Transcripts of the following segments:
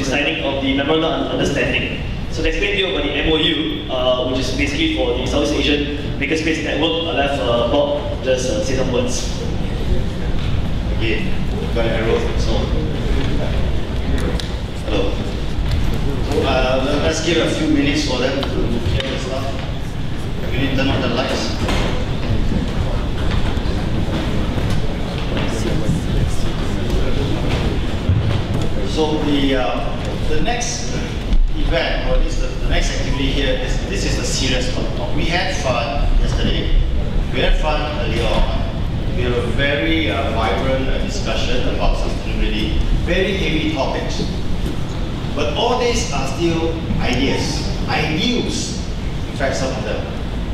signing of the Memorandum of Understanding. So to explain to you about the MOU, which is basically for the Southeast Asian Makerspace Network, I'll have Bob just say some words. Okay, got an arrow, so hello. So let's give a few minutes for them to hear the stuff. We need to turn on the lights. So the next event, or at least the next activity here, this is the serious one. We had fun yesterday. We had fun earlier on. We had a very vibrant discussion about sustainability, very heavy topics. But all these are still ideas, ideals, in fact some of them.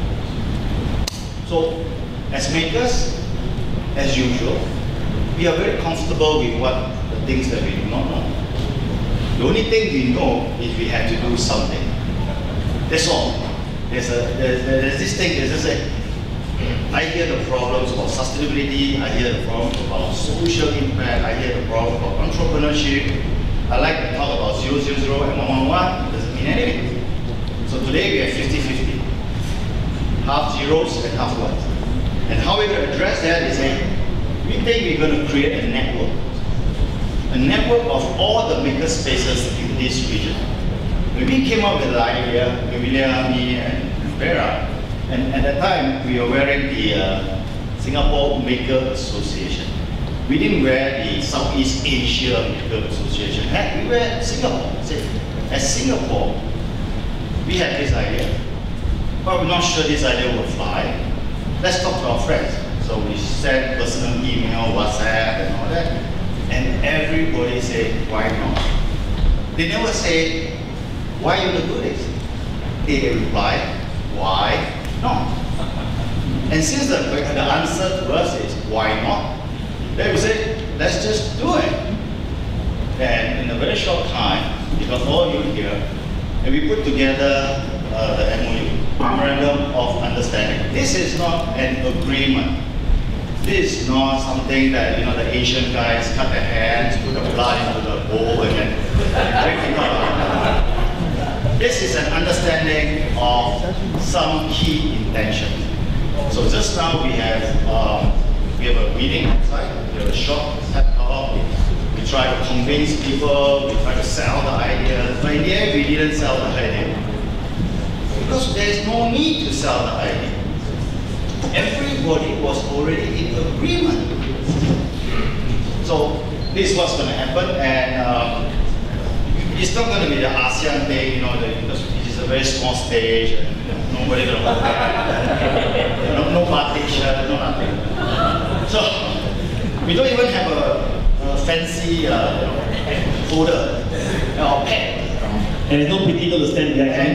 So, as makers, as usual, we are very comfortable with what the things that we do not know. The only thing we know is we have to do something. That's all. There's this thing, there's this thing. I hear the problems about sustainability, I hear the problems about social impact, I hear the problem about entrepreneurship. I like to talk about 000 and 111, it doesn't mean anything. So today we have 50-50. Half zeros and half ones. And how we're going to address that is we think we're going to create a network. A network of all the maker spaces in this region. When we came up with the idea, Emilia, me, and Vera, and at that time we were wearing the Singapore Maker Association. We didn't wear the Southeast Asia Maker Association hat, we wear Singapore. As Singapore, we had this idea, but we're not sure this idea will fly. Let's talk to our friends. So we sent personal email, WhatsApp, and all that. And everybody said, why not? They never say, why you do this? They reply, why not? And since the answer to us is, why not? Then we say, let's just do it. And in a very short time, we got all you here, and we put together the MOU, Memorandum of Understanding. This is not an agreement. This is not something that, the Asian guys cut their hands, put the blood into the bowl, and then drink it out. This is an understanding of some key intentions. So just now we have a meeting outside, we have a shop set up, we try to convince people, we try to sell the idea, but in the end we didn't sell the idea. Because there is no need to sell the idea. Everybody was already in agreement. So this is what's going to happen, and it's not going to be the ASEAN thing, because it is a very small stage, and nobody going to no partition, no nothing. So we don't even have a fancy folder or pen. And there's no potato to stand behind.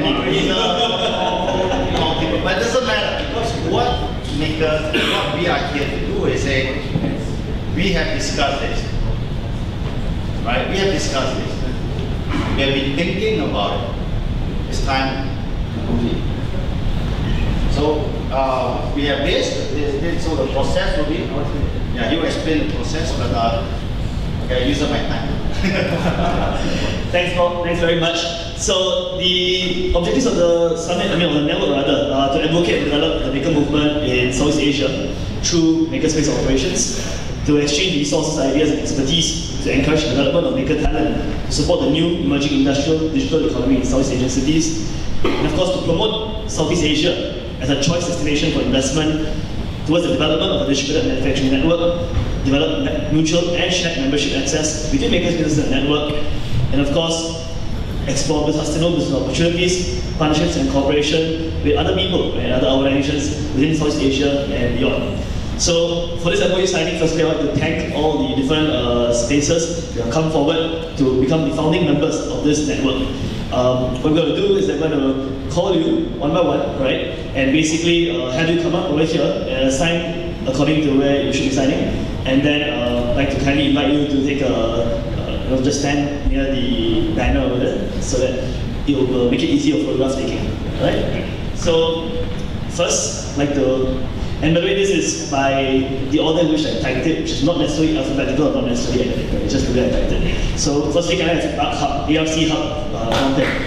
But it doesn't matter, because what makers, what we are here to do is say, we have discussed this. Right? We have discussed this. We have been thinking about it. It's time to complete. So we have this, so the process will be, yeah, you explain the process, but okay, use up my time. Thanks, Bob. Thanks very much. So the objectives of the summit, of the network rather, are to advocate and develop the maker movement in Southeast Asia through makerspace operations, to exchange resources, ideas, and expertise, to encourage the development of maker talent, to support the new emerging industrial digital economy in Southeast Asian cities, and of course to promote Southeast Asia as a choice destination for investment towards the development of a distributed manufacturing network, develop mutual and shared membership access between makers, business, and network, and of course, explore sustainable business opportunities, partnerships, and cooperation with other people and other organizations within Southeast Asia and beyond. So, for this MOU signing, firstly, I want to thank all the different spaces that have come forward to become the founding members of this network. What we're going to do is I'm going to call you one by one, right? And basically have you come up over here and sign according to where you should be signing. And then I'd like to kindly invite you to take just stand near the banner over there so that it will make it easier for photograph taking, right? So first, I'd like to And by the way, this is by the order in which I typed it, which is not necessarily alphabetical or not necessarily analytical, it's just the way I typed it. So firstly, can I have ARC Hub, ARC Hub content?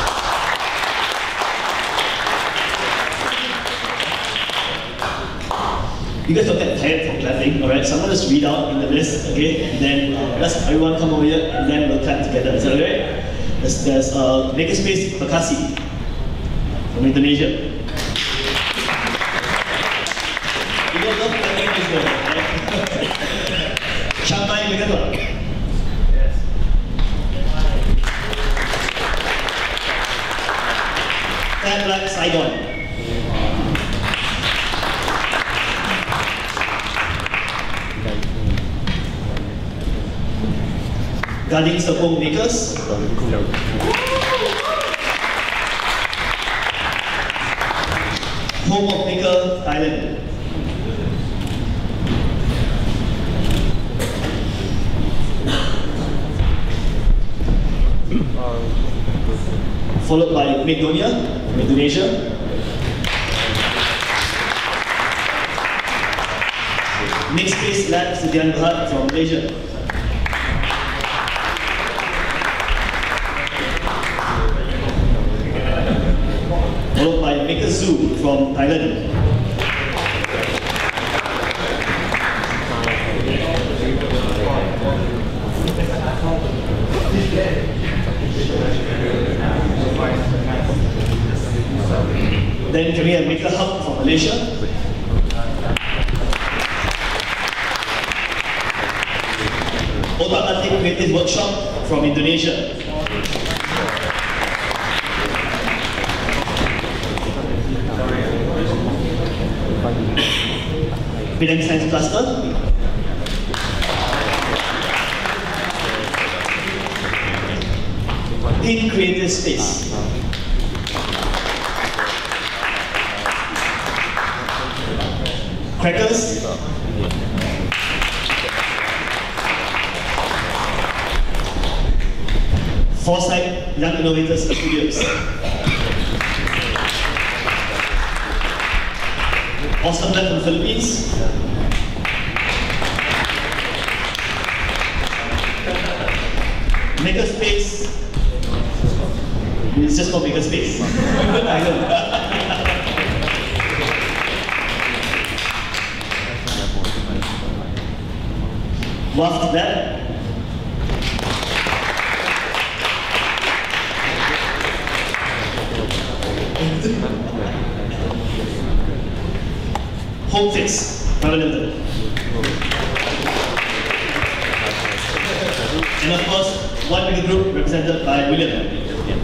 You guys don't get tired from clapping, alright? So I'm going to just read out in the list, okay? And then let's everyone come over here and then we'll clap together. Is that alright? There's Makerspace Bekasi from Indonesia. You don't love clapping as well, right? Shanghai Mega Club. Yes. Fat Black Saigon. Gading Serpong Makers. Home of Maker, Thailand. Followed by Makedonia, Indonesia. Makespace Labs Sedian Berhad from Malaysia. Followed by Maker Zoo from Thailand. Then can we have Maker Hub from Malaysia? Otak Atik Creative Workshop from Indonesia. Penang Science Cluster. In Creative Space. Crackers. Foresight Young Innovators Studios. Awesome Lab from the Philippines. Makerspace. It's just called Makerspace. I know. Waft Lab. HomeFix, Private Limited. And of course, One Maker Group represented by William.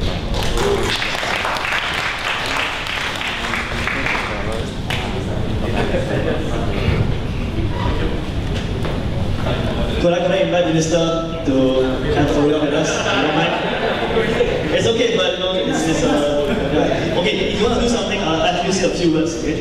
Could I invite the Minister to have a photo with us? You don't mind? It's okay, but no, it's yeah. Okay, if you want to do something, I'll actually say a few words, okay?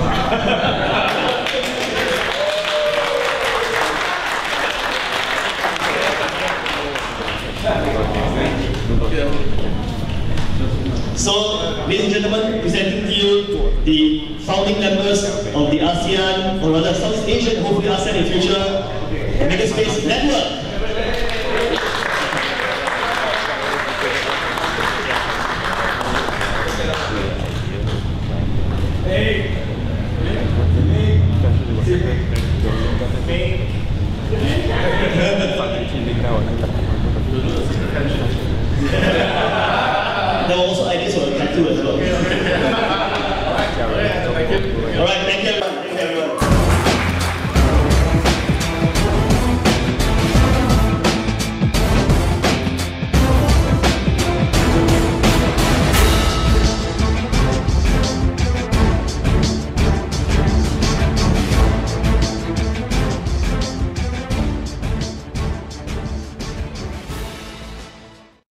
So, ladies and gentlemen, presenting to you the founding members of the ASEAN, or rather Southeast Asian, hopefully ASEAN in future, Makerspace Network.